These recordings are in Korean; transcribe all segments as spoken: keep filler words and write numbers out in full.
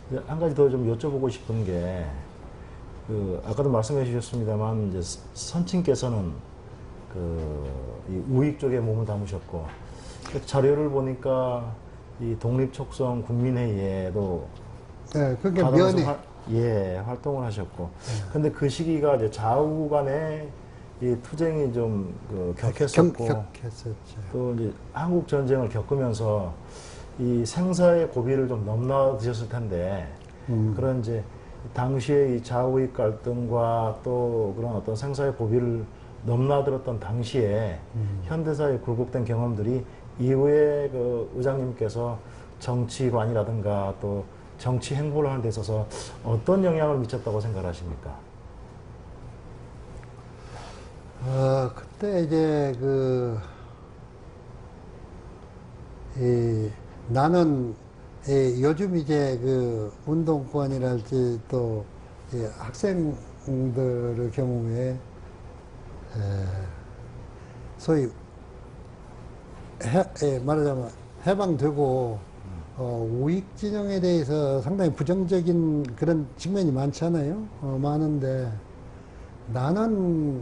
이제 한 가지 더 좀 여쭤보고 싶은 게, 그, 아까도 말씀해 주셨습니다만, 이제 선친께서는 그, 이 우익 쪽에 몸을 담으셨고, 그 자료를 보니까 이 독립촉성 국민회의에도 네, 그게 가담해서 면회. 활- 예, 활동을 하셨고. 근데 그 시기가 이제 좌우 간에 이 투쟁이 좀그 격했었고, 경, 격했었죠. 또 이제 한국 전쟁을 겪으면서 이 생사의 고비를 좀 넘나드셨을 텐데, 음. 그런 이제 당시의 이 좌우익 갈등과 또 그런 어떤 생사의 고비를 넘나들었던 당시에 음. 현대사에 굴곡된 경험들이 이후에 그 의장님께서 정치관이라든가 또 정치 행보를 하는 데 있어서 어떤 영향을 미쳤다고 생각하십니까? 어, 그때 이제 그, 이, 나는 이, 요즘 이제 그 운동권이랄지 또 이 학생들의 경우에 에, 소위 해, 에, 말하자면 해방되고 어, 우익 진영에 대해서 상당히 부정적인 그런 측면이 많잖아요. 어, 많은데 나는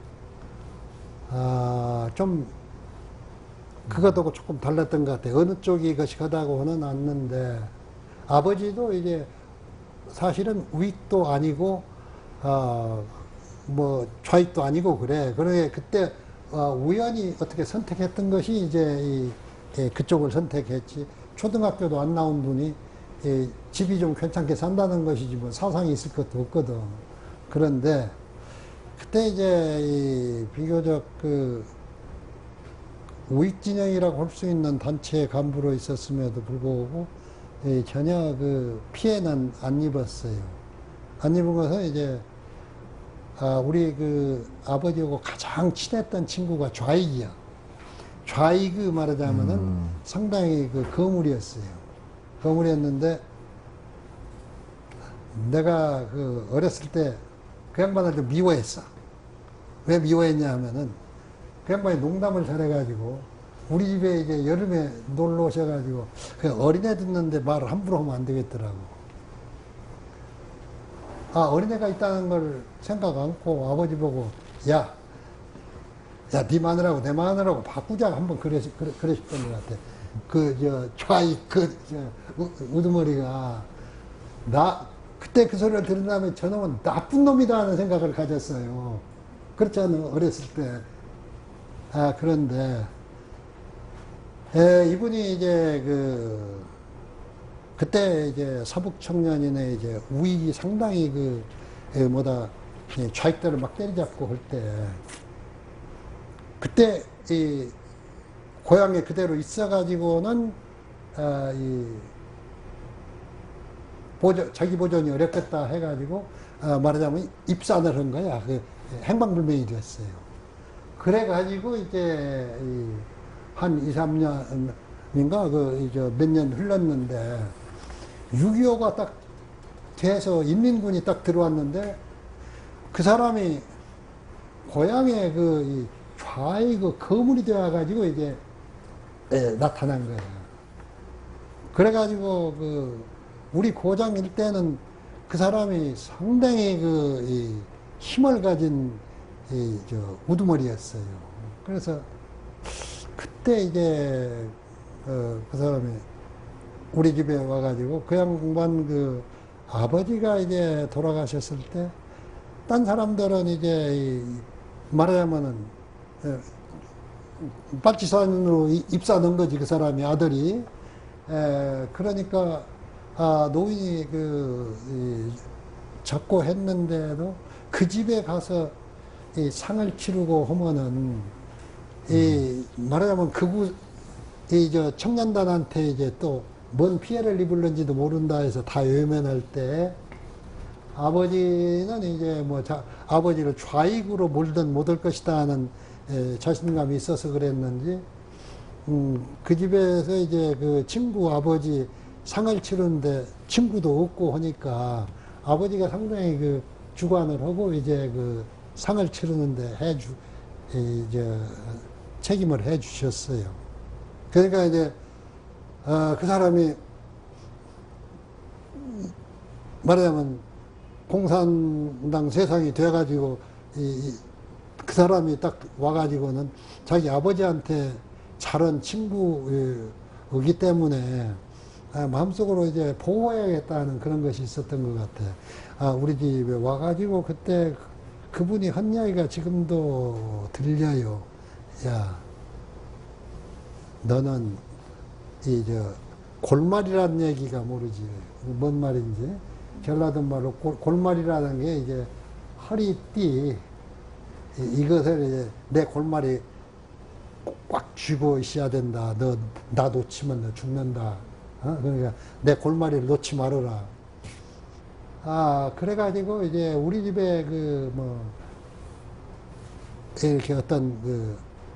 아, 좀 그것하고 조금 달랐던 것 같아요. 어느 쪽이 것이하다고는 않는데 아버지도 이제 사실은 우익도 아니고 어, 뭐 좌익도 아니고 그래. 그러게 그때 어, 우연히 어떻게 선택했던 것이 이제 이, 예, 그쪽을 선택했지. 초등학교도 안 나온 분이 예, 집이 좀 괜찮게 산다는 것이지 뭐 사상이 있을 것도 없거든. 그런데 그때 이제 이 비교적 그 우익 진영이라고 할 수 있는 단체 간부로 있었음에도 불구하고 예, 전혀 그 피해는 안 입었어요. 안 입은 것은 이제 아, 우리 그 아버지하고 가장 친했던 친구가 좌익이야. 좌익을 말하자면은 음. 상당히 그 거물이었어요. 거물이었는데 내가 그 어렸을 때 그 양반을 좀 미워했어. 왜 미워했냐 하면은 그 양반이 농담을 잘해가지고 우리 집에 이제 여름에 놀러 오셔가지고 그 어린애 듣는데 말을 함부로 하면 안 되겠더라고. 아, 어린애가 있다는 걸 생각 않고 아버지 보고 야, 야, 네 마누라고 내 마누라고 바꾸자 한번 그래, 그래, 그러셨던 것 같아. 그, 저, 좌익, 그, 저, 우, 우두머리가 나, 그때 그 소리를 들은 다음에 저놈은 나쁜 놈이다 하는 생각을 가졌어요. 그렇잖아, 어렸을 때. 아, 그런데, 에, 이분이 이제 그, 그때 이제 서북 청년인의 이제 우익이 상당히 그, 에, 뭐다, 좌익들을 막 때리잡고 할 때, 그때 이 고향에 그대로 있어가지고는 아, 이 보존, 자기 보존이 어렵겠다 해가지고 아, 말하자면 입산을 한 거야. 그 행방불명이 됐어요. 그래가지고 이제 한 이, 삼 년인가 그 몇 년 흘렀는데 육이오가 딱 돼서 인민군이 딱 들어왔는데 그 사람이 고향에 그 좌익 그 거물이 되어가지고 이제 예, 나타난 거예요. 그래가지고 그 우리 고장 일대는 그 사람이 상당히 그 이 힘을 가진 이 저 우두머리였어요. 그래서 그때 이제 어, 그 사람이 우리 집에 와가지고 그 양반 그 아버지가 이제 돌아가셨을 때 딴 사람들은 이제 이 말하자면은 빨치산으로 입사 넣은 거지, 그 사람이, 아들이. 에, 그러니까, 아, 노인이 그, 이, 적고 했는데도 그 집에 가서 이 상을 치르고 하면은, 이, 말하자면 그구, 이, 저, 청년단한테 이제 또 뭔 피해를 입을는지도 모른다 해서 다 외면할 때, 아버지는 이제 뭐 자, 아버지를 좌익으로 몰든 못할 것이다 하는 에, 자신감이 있어서 그랬는지, 음, 그 집에서 이제 그 친구 아버지 상을 치르는데 친구도 없고 하니까 아버지가 상당히 그 주관을 하고 이제 그 상을 치르는데 해주, 이제 책임을 해 주셨어요. 그러니까 이제, 어, 그 사람이 말하자면 공산당 세상이 돼가지고 이, 이, 그 사람이 딱 와가지고는 자기 아버지한테 잘한 친구이기 때문에 아, 마음속으로 이제 보호해야겠다는 그런 것이 있었던 것 같아. 아, 우리 집에 와가지고 그때 그분이 한 이야기가 지금도 들려요. 야, 너는 이 저 골말이라는 얘기가 모르지. 뭔 말인지. 전라도 말로 골, 골말이라는 게 이제 허리띠, 이것을 이제 내 골말이 꽉 쥐고 있어야 된다. 너, 나 놓치면 너 죽는다. 어? 그러니까 내 골말이를 놓지 말아라. 아, 그래가지고 이제 우리 집에 그 뭐, 이렇게 어떤 그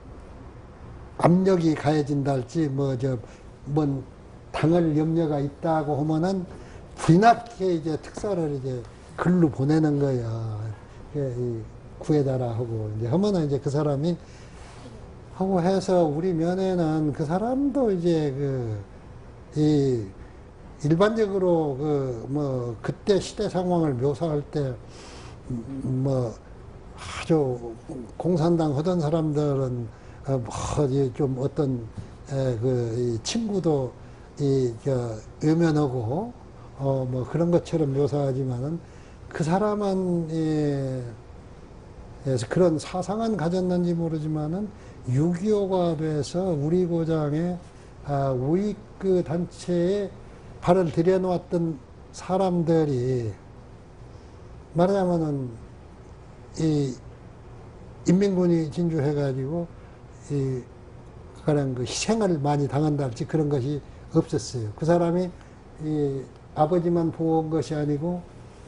압력이 가해진다 할지, 뭐, 저, 뭔 당할 염려가 있다고 하면은 뒤늦게 이제 특사를 이제 글로 보내는 거야. 구해달라 하고, 이제 하면은 이제 그 사람이 하고 해서 우리 면에는 그 사람도 이제 그, 이, 일반적으로 그, 뭐, 그때 시대 상황을 묘사할 때, 뭐, 아주 공산당 하던 사람들은, 어, 뭐, 좀 어떤, 에, 그, 이 친구도, 이, 저, 외면하고, 어, 뭐, 그런 것처럼 묘사하지만은, 그 사람은, 예, 그래서 그런 사상은 가졌는지 모르지만은, 육이오가 돼서 우리 고장의, 아, 우익 그 단체에 발을 들여놓았던 사람들이 말하자면은 이 인민군이 진주해가지고 이 그런 그 희생을 많이 당한다 할지 그런 것이 없었어요. 그 사람이 이 아버지만 보호한 것이 아니고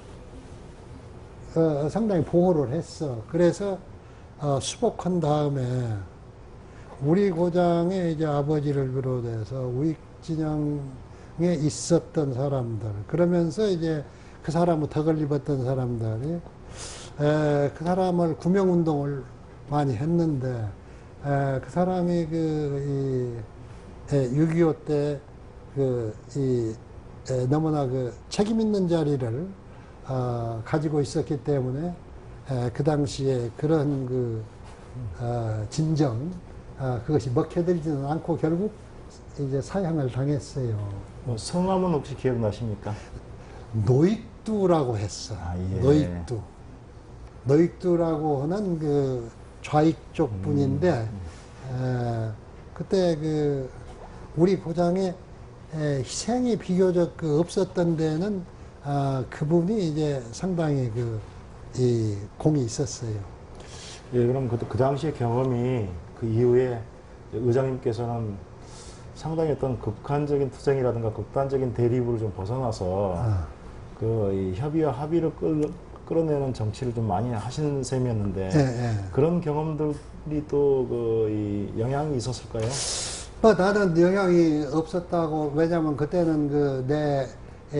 어, 상당히 보호를 했어. 그래서 어, 수복한 다음에 우리 고장의 이제 아버지를 비롯해서 우익 진영에 있었던 사람들, 그러면서 이제 그 사람을 덕을 입었던 사람들이 에, 그 사람을 구명운동을 많이 했는데 에, 그 사람이 그 육이오 때 그 이 너무나 그 책임 있는 자리를 어, 가지고 있었기 때문에 에, 그 당시에 그런 그 어, 진정 아, 그것이 먹혀들지는 않고 결국 이제 사형을 당했어요. 뭐 성함은 혹시 기억나십니까? 노익두라고 했어. 아, 예. 노익두. 노익두라고 하는 그 좌익 쪽 음, 분인데, 에, 그때 그 우리 고장에 에, 희생이 비교적 그 없었던 데는 아, 그분이 이제 상당히 그 이 공이 있었어요. 예, 그럼 그, 그 당시의 경험이 그 이후에 의장님께서는 상당히 어떤 극한적인 투쟁이라든가 극단적인 대립을 좀 벗어나서 아. 그 이 협의와 합의를 끌, 끌어내는 정치를 좀 많이 하시는 셈이었는데 예, 예. 그런 경험들이 또 그 이 영향이 있었을까요? 뭐 나는 영향이 없었다고. 왜냐면 그때는 그 내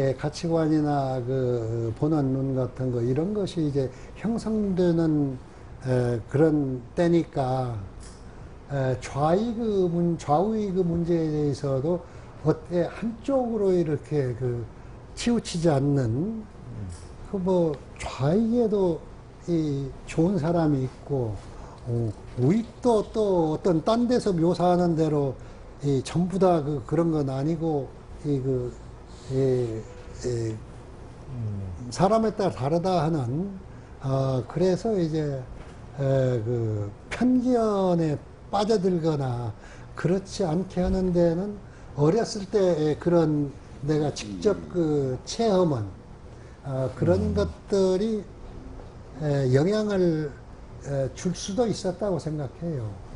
가치관이나 그 보는 눈 같은 거 이런 것이 이제 형성되는 에, 그런 때니까 에, 좌익의 문 좌우익의 문제에 대해서도 어때 한쪽으로 이렇게 그 치우치지 않는 그 뭐 좌익에도 이 좋은 사람이 있고 어, 우익도 또 어떤 딴 데서 묘사하는 대로 이 전부 다 그 그런 건 아니고 이 그 이, 이 사람에 따라 다르다 하는 어, 그래서 이제 에, 그 편견에 빠져들거나 그렇지 않게 하는 데는 어렸을 때 그런 내가 직접 그 체험한 어, 그런 음. 것들이 에, 영향을 에, 줄 수도 있었다고 생각해요.